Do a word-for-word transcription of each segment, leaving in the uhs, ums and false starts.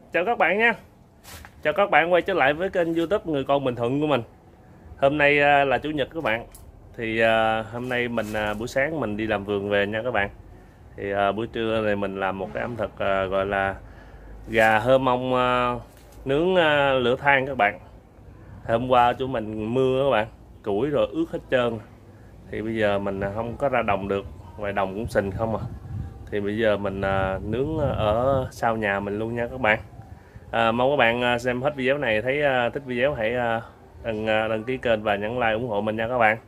Chào các bạn nha. Chào các bạn quay trở lại với kênh YouTube Người Con Bình Thuận của mình. Hôm nay là chủ nhật các bạn. Thì hôm nay mình buổi sáng mình đi làm vườn về nha các bạn. Thì buổi trưa này mình làm một cái ẩm thực gọi là gà hơ mông nướng lửa than các bạn. Hôm qua chỗ mình mưa các bạn, củi rồi ướt hết trơn. Thì bây giờ mình không có ra đồng được, ngoài đồng cũng sình không à. Thì bây giờ mình nướng ở sau nhà mình luôn nha các bạn. À, mong các bạn xem hết video này thấy uh, thích video hãy uh, đăng, uh, đăng ký kênh và nhấn like ủng hộ mình nha các bạn.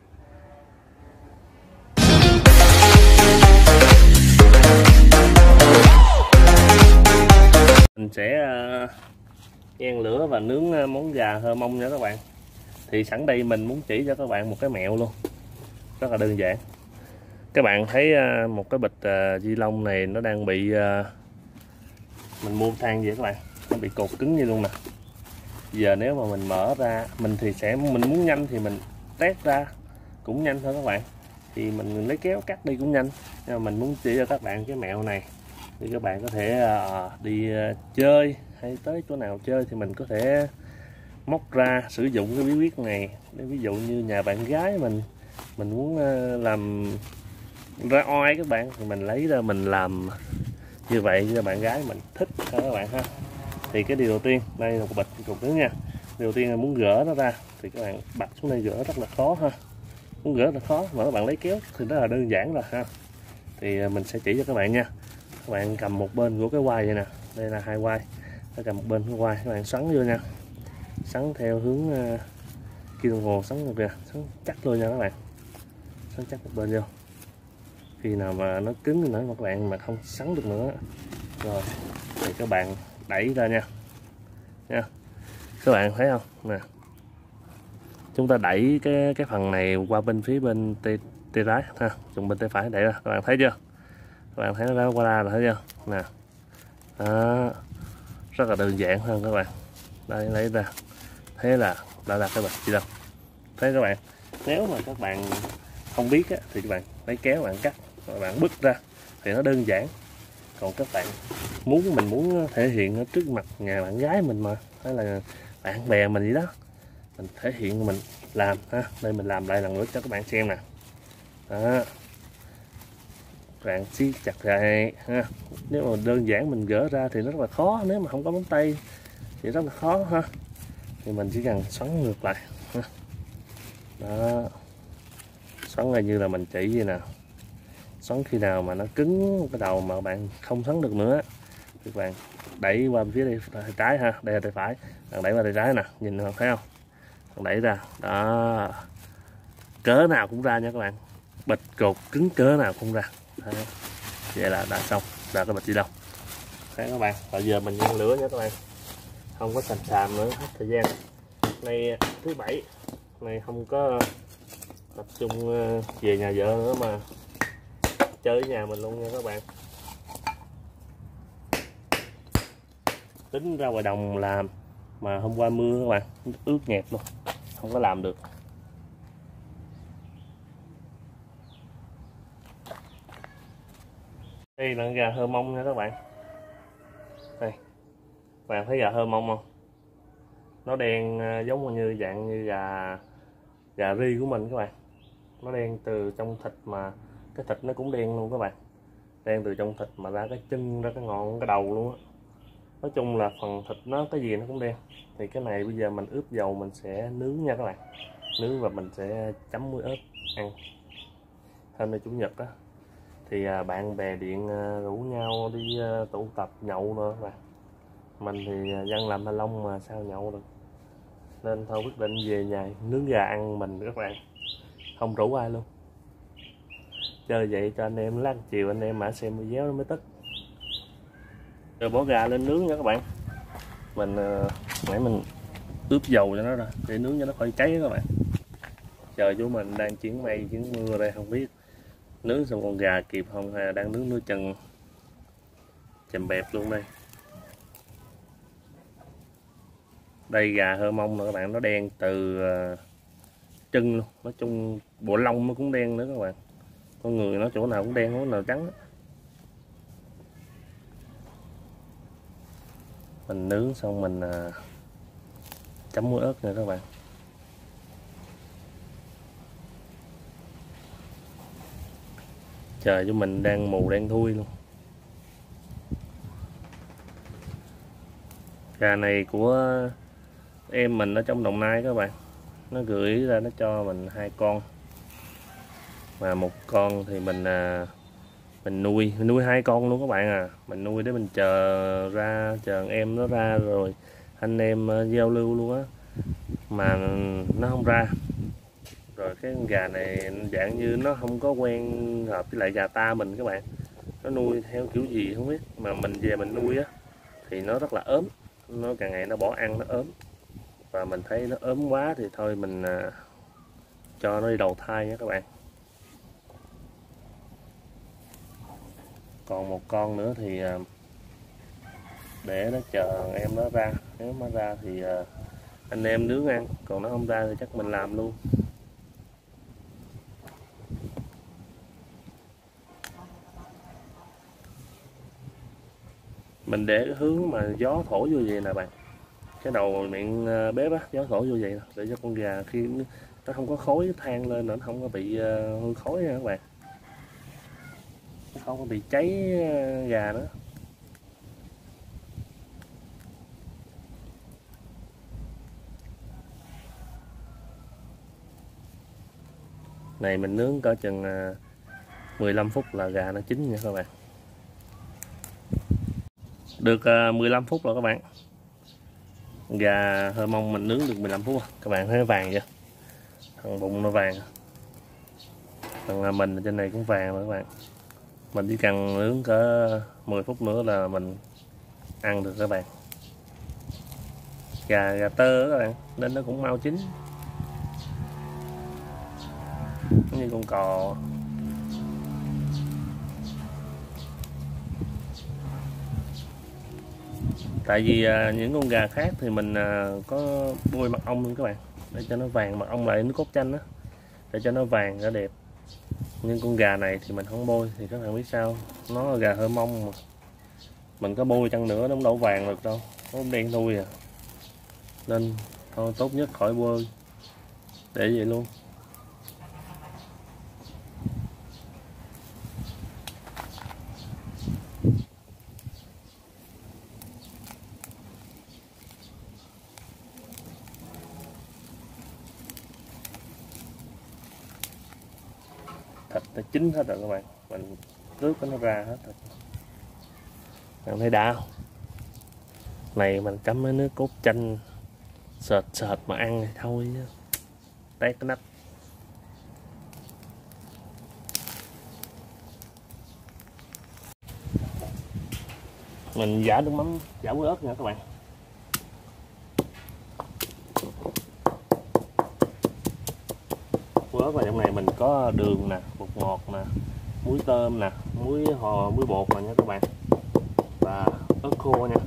Mình sẽ uh, nhen lửa và nướng uh, món gà hơ mông nha các bạn. Thì sẵn đây mình muốn chỉ cho các bạn một cái mẹo luôn, rất là đơn giản. Các bạn thấy uh, một cái bịch uh, ni lông này nó đang bị uh, mình mua than vậy các bạn, nó bị cột cứng như luôn nè. Giờ nếu mà mình mở ra, mình thì sẽ mình muốn nhanh thì mình tét ra cũng nhanh thôi các bạn, thì mình lấy kéo cắt đi cũng nhanh. Nhưng mà mình muốn chỉ cho các bạn cái mẹo này thì các bạn có thể uh, đi uh, chơi hay tới chỗ nào chơi thì mình có thể móc ra sử dụng cái bí quyết này. Để ví dụ như nhà bạn gái mình mình muốn uh, làm ra oai các bạn, thì mình lấy ra mình làm như vậy cho bạn gái mình thích ha các bạn ha. Thì cái điều đầu tiên, đây là một bịch cục nướng nha. Điều đầu tiên là muốn gỡ nó ra thì các bạn bật xuống đây gỡ rất là khó ha. Muốn gỡ là khó mà các bạn lấy kéo thì rất là đơn giản rồi ha. Thì mình sẽ chỉ cho các bạn nha. Các bạn cầm một bên của cái quai vậy nè, đây là hai quai. Các cầm một bên cái quai, các bạn xoắn vô nha. Xoắn theo hướng uh, kia đồng hồ, xoắn được kìa, xoắn chắc luôn nha các bạn. Xoắn chắc một bên vô. Khi nào mà nó cứng nữa mà các bạn mà không xoắn được nữa rồi thì các bạn đẩy ra nha nha. Các bạn thấy không nè, chúng ta đẩy cái cái phần này qua bên phía bên tay, tay trái ha, dùng bên tay phải đẩy ra. Các bạn thấy chưa, các bạn thấy nó qua ra rồi thấy chưa nè. Đó, rất là đơn giản hơn các bạn. Đây, lấy ra, thế là đã là cái bịch gì đâu. Thấy các bạn, nếu mà các bạn không biết á, thì các bạn lấy kéo bạn cắt, các bạn bứt ra thì nó đơn giản. Còn các bạn muốn mình muốn thể hiện ở trước mặt nhà bạn gái mình mà, hay là bạn bè mình gì đó, mình thể hiện mình làm ha. Đây mình làm lại lần nữa cho các bạn xem nè. Đó, các bạn siết chặt lại ha. Nếu mà đơn giản mình gỡ ra thì nó rất là khó, nếu mà không có móng tay thì rất là khó ha. Thì mình chỉ cần xoắn ngược lại ha. Đó, xoắn lại như là mình chỉ vậy nè. Xoắn khi nào mà nó cứng cái đầu mà bạn không xoắn được nữa thì các bạn đẩy qua phía đây tay trái ha, đây là tay phải, bạn đẩy qua tay trái nè, nhìn bạn thấy không, bạn đẩy ra đó, cỡ nào cũng ra nha các bạn, bịch cột cứng cỡ nào cũng ra. Đó. Vậy là đã xong, là cái bịch gì đâu. Thấy các bạn, bây giờ mình nhen lửa nha các bạn, không có xàm xàm nữa, hết thời gian. Nay thứ bảy này không có tập trung về nhà vợ nữa mà chơi ở nhà mình luôn nha các bạn. Tính ra ngoài đồng làm mà hôm qua mưa các bạn, ướt nhẹp luôn, không có làm được. Đây là gà hơ mông nha các bạn. Đây, các bạn thấy gà hơ mông không? Nó đen giống như dạng như gà gà ri của mình các bạn. Nó đen từ trong thịt mà cái thịt nó cũng đen luôn các bạn. Đen từ trong thịt mà ra cái chân, ra cái ngọn, cái đầu luôn á. Nói chung là phần thịt nó cái gì nó cũng đen. Thì cái này bây giờ mình ướp dầu mình sẽ nướng nha các bạn. Nướng và mình sẽ chấm muối ớt ăn. Hôm nay chủ nhật á, thì bạn bè điện rủ nhau đi tụ tập nhậu nữa các bạn. Mình thì dân làm Hà Long mà sao nhậu được, nên thôi quyết định về nhà nướng gà ăn mình các bạn, không rủ ai luôn. Chơi vậy cho anh em, lát chiều anh em mà xem video nó mới tức. Rồi bỏ gà lên nướng nha các bạn. Mình nãy mình ướp dầu cho nó rồi để nướng cho nó khỏi cháy các bạn. Trời chú mình đang chuyển mây chuyển mưa đây, không biết nướng xong con gà kịp không, hay là đang nướng nửa chừng chầm bẹp luôn đây. Đây gà hơ mông nữa các bạn, nó đen từ chân luôn, nói chung bộ lông nó cũng đen nữa các bạn. Con người nó chỗ nào cũng đen, chỗ nào trắng. Mình nướng xong mình à, chấm muối ớt nha các bạn. Trời cho mình đang mù đang thui luôn. Gà này của em mình ở trong Đồng Nai các bạn, nó gửi ra nó cho mình hai con, mà một con thì mình à, mình nuôi mình nuôi hai con luôn các bạn à. Mình nuôi để mình chờ ra chờ em nó ra rồi anh em uh, giao lưu luôn á, mà nó không ra. Rồi cái con gà này dạng như nó không có quen hợp với lại gà ta mình các bạn, nó nuôi theo kiểu gì không biết, mà mình về mình nuôi á thì nó rất là ốm, nó càng ngày nó bỏ ăn nó ốm, và mình thấy nó ốm quá thì thôi mình à, cho nó đi đầu thai nha các bạn. Còn một con nữa thì à, để nó chờ em nó ra, nếu nó ra thì à, anh em nướng ăn, còn nó không ra thì chắc mình làm luôn. Mình để cái hướng mà gió thổi vô vậy nè bạn, cái đầu miệng bếp á, gió thổi vô vậy nè, để cho con gà khi nó không có khói than lên, nó không có bị hư khói nha các bạn, nó không có bị cháy gà nữa. Này mình nướng cỡ chừng mười lăm phút là gà nó chín nha các bạn. Được mười lăm phút rồi các bạn. Gà hơi mông mình nướng được mười lăm phút. Các bạn thấy vàng chưa? Thằng bụng nó vàng. Thằng mình trên này cũng vàng rồi các bạn. Mình chỉ cần nướng cỡ mười phút nữa là mình ăn được các bạn. Gà gà tơ các bạn, nên nó cũng mau chín. Như con cò. Tại vì à, những con gà khác thì mình à, có bôi mật ong luôn các bạn, để cho nó vàng, mật ong lại nước cốt chanh á, để cho nó vàng nó đẹp. Nhưng con gà này thì mình không bôi, thì các bạn biết sao, nó là gà hơi mông mà, mình có bôi chăng nữa nó cũng đâu vàng được đâu, nó đen thui à, nên thôi tốt nhất khỏi bôi, để vậy luôn. Thịt nó chín hết rồi các bạn, mình rước nó ra hết rồi. Bạn thấy đã không? Này mình chấm với nước cốt chanh sệt sệt mà ăn thì thôi chứ tét cái nắp. Mình giả nước mắm, giả muối ớt nha các bạn. Muối ớt vào trong này mình có đường nè, bột ngọt nè, muối tôm nè, muối hò, muối bột nè nha các bạn, và ớt khô nha.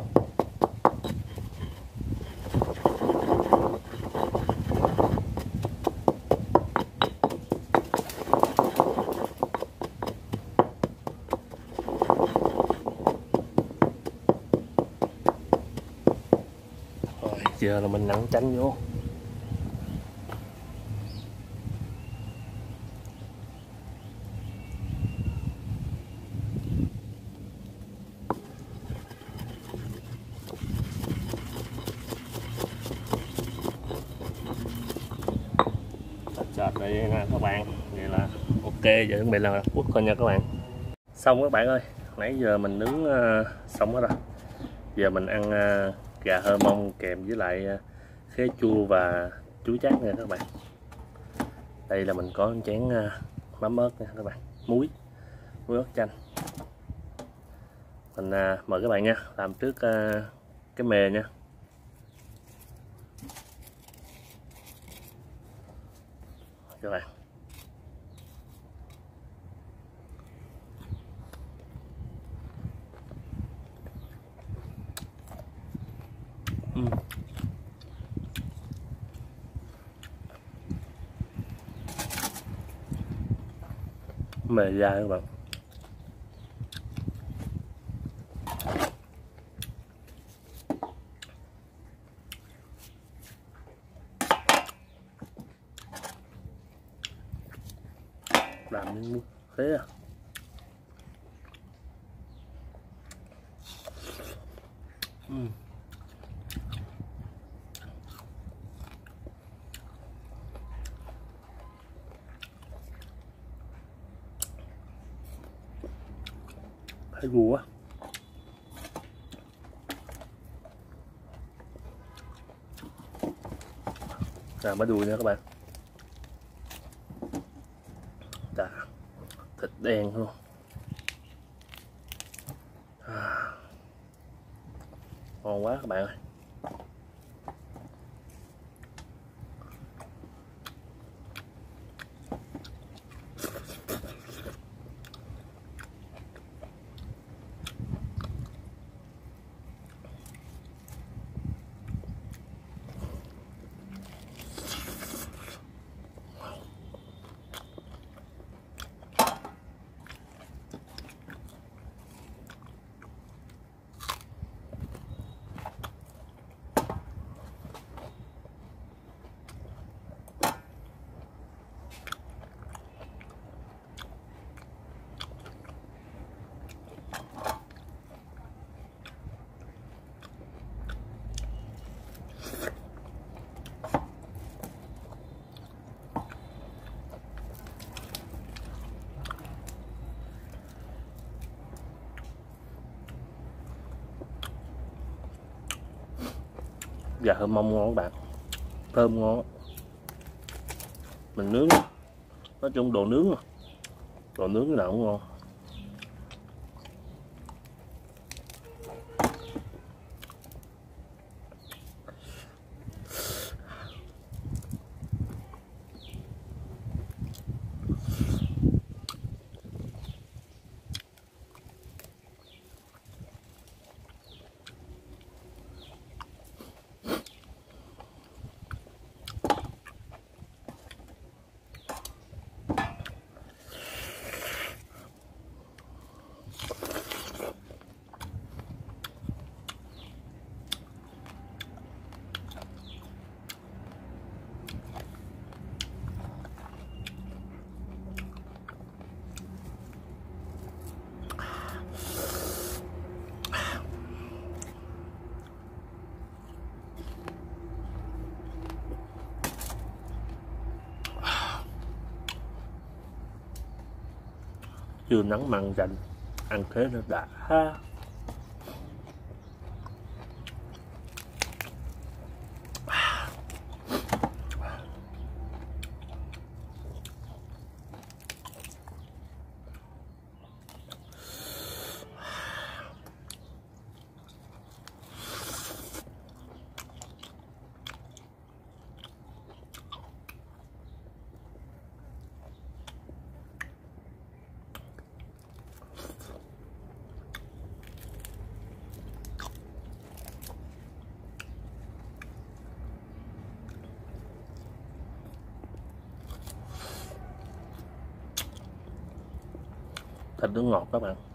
Rồi giờ là mình nặn chanh vô. Sệt đây nha các bạn, vậy là ok, giờ chuẩn bị là quất thôi nha các bạn. Xong các bạn ơi, nãy giờ mình nướng uh, xong hết rồi. Giờ mình ăn uh, gà hơ mông kèm với lại uh, khế chua và chuối chát nha các bạn. Đây là mình có chén uh, mắm ớt nha các bạn, muối muối ớt chanh. Mình uh, mời các bạn nha, làm trước uh, cái mề nha các bạn. uhm. Mề dai các bạn. miếng mút thế à. Uhm. Thấy vui quá. Làm bá đuôi nha các bạn. Chà, thịt đen luôn. À, ngon quá các bạn ơi. Gà hâm mông ngon các bạn, thơm ngon. Mình nướng, nói chung đồ nướng mà, đồ nướng cái nào cũng ngon. Chưa nắng măng chanh, ăn thế nó đã. Thịt nó ngọt các bạn.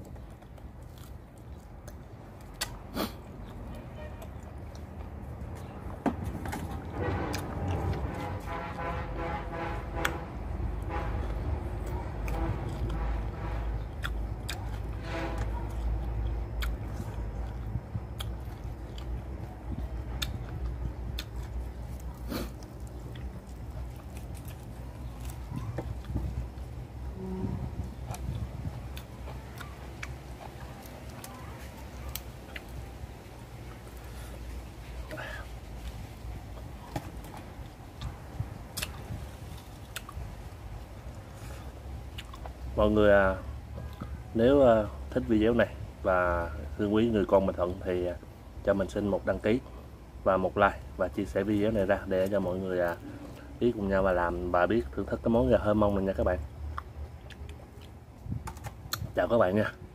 Mọi người à, nếu à, thích video này và thương quý người con Bình Thuận thì à, cho mình xin một đăng ký và một like và chia sẻ video này ra để cho mọi người à, biết cùng nhau và làm và biết thưởng thức cái món gà hơ mông này nha các bạn. Chào các bạn nha.